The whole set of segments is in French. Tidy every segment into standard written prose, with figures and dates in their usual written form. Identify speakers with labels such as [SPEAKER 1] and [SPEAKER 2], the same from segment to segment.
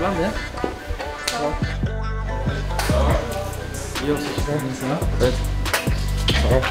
[SPEAKER 1] va bien? Ça va? Yo, c'est super, ça va? Ouais. Ça va?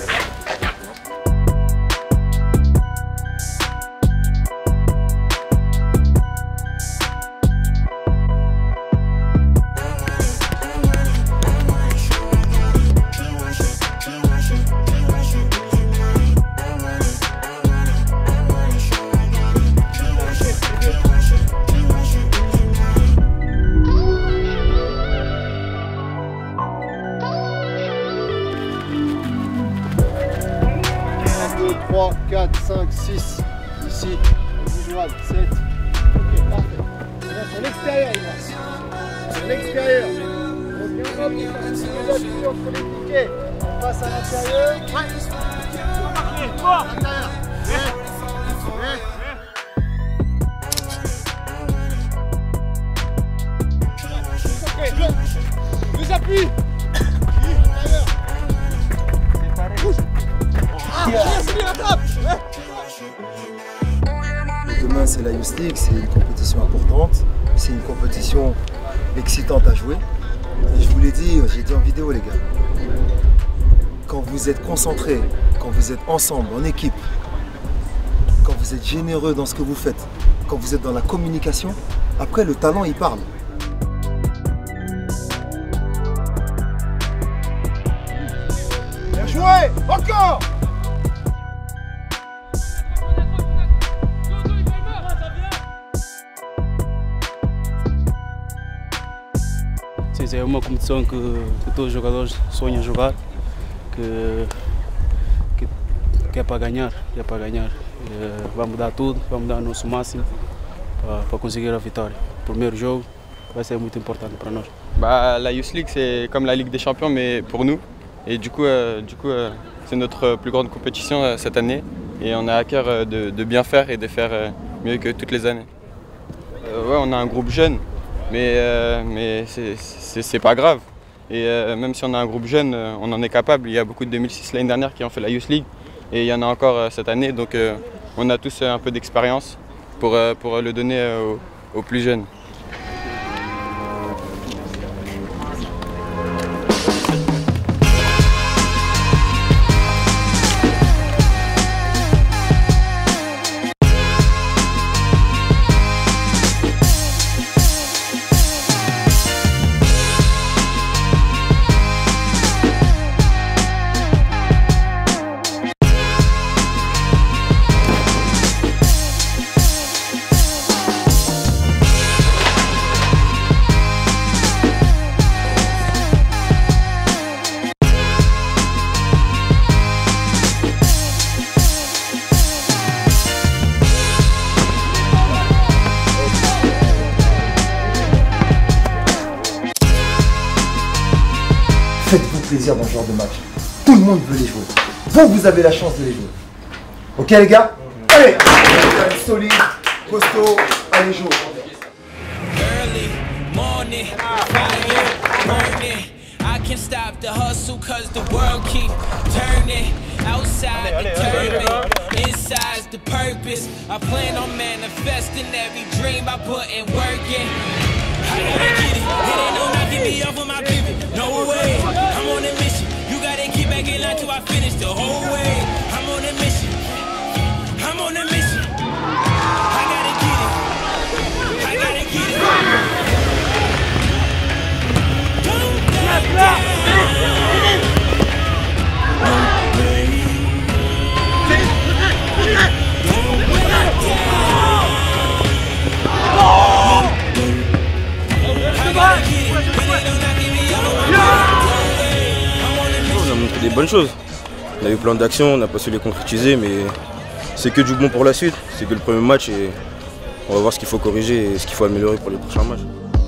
[SPEAKER 2] Un, 2, 3, 4, 5, 6. Ici, visual, 7. Ok, parfait. On va sur l'extérieur, il va. Sur l'extérieur. On vient hop, on appuie entre les piquets. On passe à l'intérieur. Ouais. À l'intérieur. Ok, go. Deux appuis.
[SPEAKER 3] Demain c'est la Youth League, c'est une compétition importante, c'est une compétition excitante à jouer. Et je vous l'ai dit, j'ai dit en vidéo les gars, quand vous êtes concentrés, quand vous êtes ensemble, en équipe, quand vous êtes généreux dans ce que vous faites, quand vous êtes dans la communication, après le talent il parle.
[SPEAKER 2] Bien joué, encore.
[SPEAKER 4] É uma competição que todos os jogadores sonham jogar, que é para ganhar, vamos dar tudo, vamos dar o nosso máximo para conseguir a vitória. O primeiro jogo vai ser muito importante para nós.
[SPEAKER 5] La Youth League c'est comme la Ligue des Champions mais pour nous. Et du coup c'est notre plus grande compétition cette année et on a à cœur de bien faire et de faire mieux que toutes les années. Ouais, on a un groupe jeune. Mais c'est pas grave. Et même si on a un groupe jeune, on en est capable. Il y a beaucoup de 2006 l'année dernière qui ont fait la Youth League et il y en a encore cette année. Donc on a tous un peu d'expérience pour le donner aux plus jeunes.
[SPEAKER 3] Faites-vous plaisir dans ce genre de match. Tout le monde veut les jouer. Vous avez la chance de les jouer. Ok les gars? Allez, solide, costaud, allez jouer.
[SPEAKER 6] I can't stop the hustle cause the world keep turning. Outside the turbine, inside's the purpose. I plan on manifesting every dream I put in work in. I gotta get it, it ain't no knocking me off of my pivot. No way, I'm on a mission. You gotta keep back in line till I finish the whole way. I'm on a mission, I'm on a mission. I gotta get it, I gotta get it.
[SPEAKER 7] On a montré des bonnes choses. On a eu plein d'actions, on n'a pas su les concrétiser, mais c'est que du bon pour la suite. C'est que le premier match et on va voir ce qu'il faut corriger et ce qu'il faut améliorer pour les prochains matchs.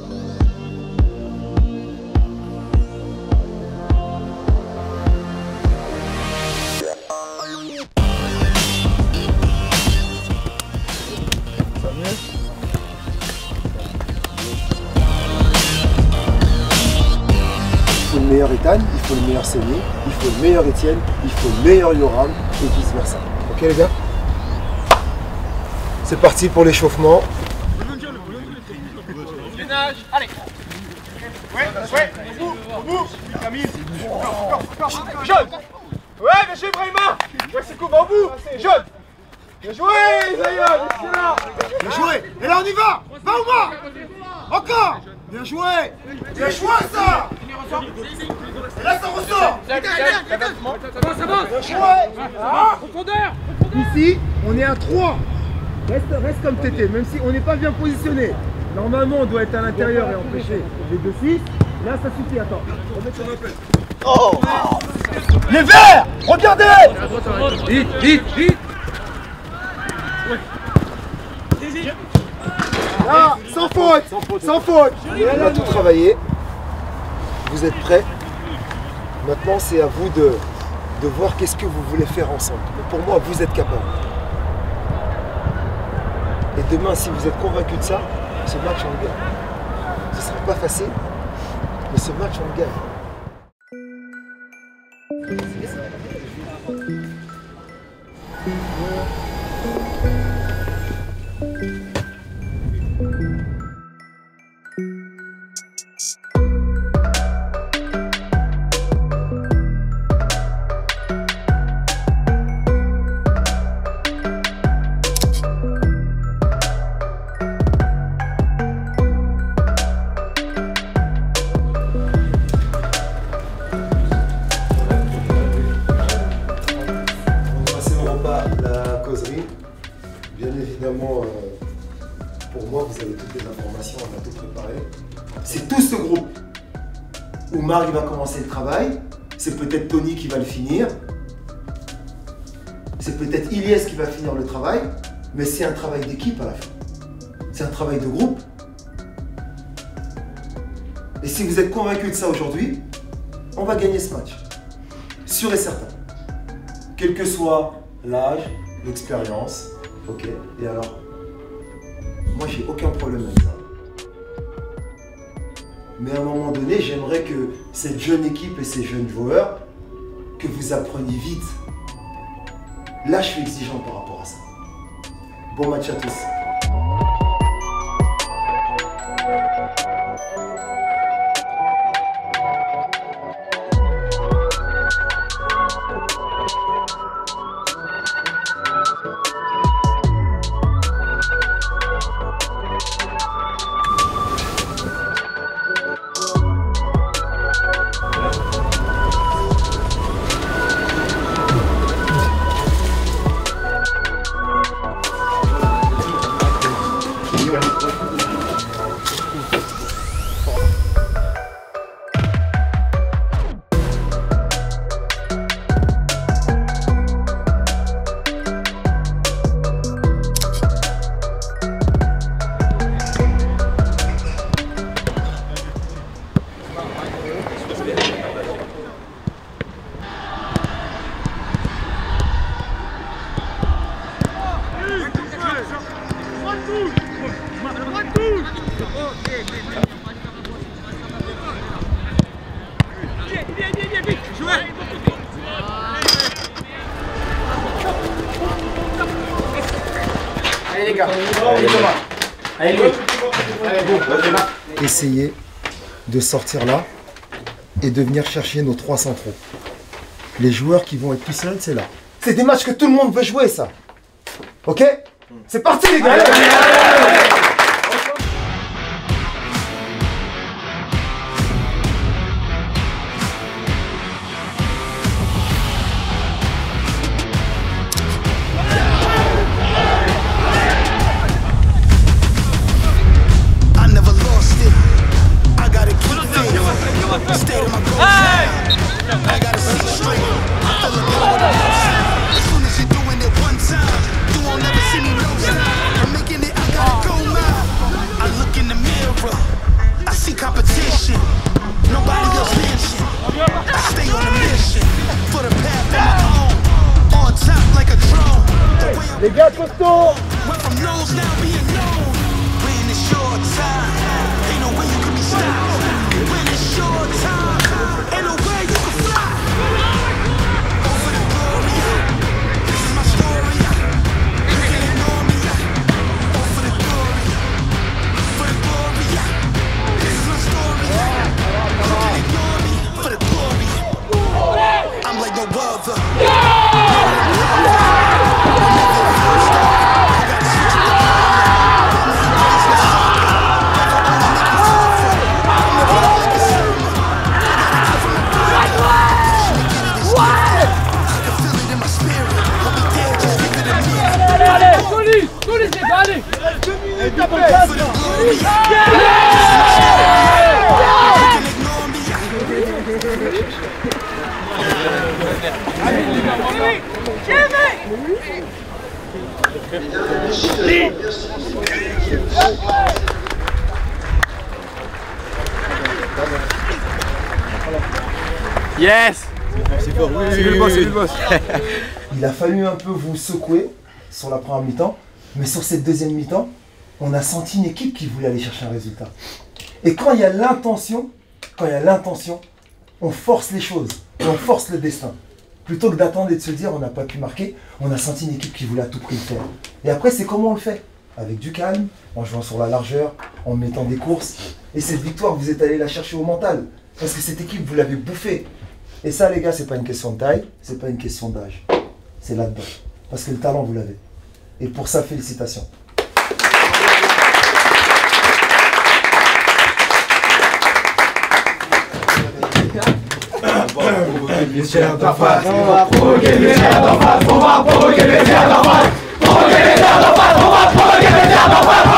[SPEAKER 3] Il faut le meilleur Ethan, il faut le meilleur Séné, il faut le meilleur Etienne, il faut le meilleur Yoram et vice versa. Ok les gars? C'est parti pour l'échauffement.
[SPEAKER 2] Allez. Ouais, au bout. Camille. Encore. Jaune. Ouais, bien joué, Brahima. Ouais, c'est court, au bout. Jaune. Bien joué, Zayan, excellent.
[SPEAKER 3] Bien joué. Et là, on y va. Va ou va. Encore. Bien joué. Bien joué, ça. Et là, ça ressort. Bien joué. Ici, on est à 3. Reste comme t'étais, même si on n'est pas bien positionné. Normalement, on doit être à l'intérieur et empêcher les 2-6. Là, ça suffit. Attends. Oh. Les verts. Regardez.
[SPEAKER 1] Vite.
[SPEAKER 3] Là, sans faute. On a tout travaillé. Vous êtes prêts? Maintenant, c'est à vous de voir qu'est-ce que vous voulez faire ensemble. Mais pour moi, vous êtes capable. Et demain, si vous êtes convaincu de ça, ce match, on le gagne. Ce ne sera pas facile, mais ce match, on le gagne. Bien évidemment, pour moi, vous avez toutes les informations, on a tout préparé. C'est tout ce groupe. Oumar, il va commencer le travail. C'est peut-être Tony qui va le finir. C'est peut-être Ilyes qui va finir le travail. Mais c'est un travail d'équipe à la fin. C'est un travail de groupe. Et si vous êtes convaincus de ça aujourd'hui, on va gagner ce match. Sûr et certain. Quel que soit l'âge, l'expérience. Ok, et alors? Moi, j'ai aucun problème avec ça. Mais à un moment donné, j'aimerais que cette jeune équipe et ces jeunes joueurs, que vous appreniez vite. Là, je suis exigeant par rapport à ça. Bon match à tous.
[SPEAKER 2] Allez les gars, allez,
[SPEAKER 3] Essayez de sortir là et de venir chercher nos 3 centraux. Les joueurs qui vont être tout seuls, c'est là. C'est des matchs que tout le monde veut jouer, ça. Ok? C'est parti les gars. Les gars, costaud!
[SPEAKER 2] ta place.
[SPEAKER 1] Yes. C'est fort, oui, c'est le boss, c'est le boss.
[SPEAKER 3] Il a fallu un peu vous secouer sur la première mi-temps, mais sur cette deuxième mi-temps, on a senti une équipe qui voulait aller chercher un résultat. Et quand il y a l'intention, on force les choses, et on force le destin. Plutôt que d'attendre et de se dire on n'a pas pu marquer, on a senti une équipe qui voulait à tout prix le faire. Et après, c'est comment on le fait? Avec du calme, en jouant sur la largeur, en mettant des courses. Et cette victoire, vous êtes allé la chercher au mental. Parce que cette équipe, vous l'avez bouffée. Et ça, les gars, c'est pas une question de taille, c'est pas une question d'âge. C'est là-dedans. Parce que le talent, vous l'avez. Et pour ça, félicitations.
[SPEAKER 1] On va provoquer le vestiaire d'en face. On va provoquer le vestiaire d'en face. On va provoquer le vestiaire d'en face. On va provoquer le vestiaire d'en face.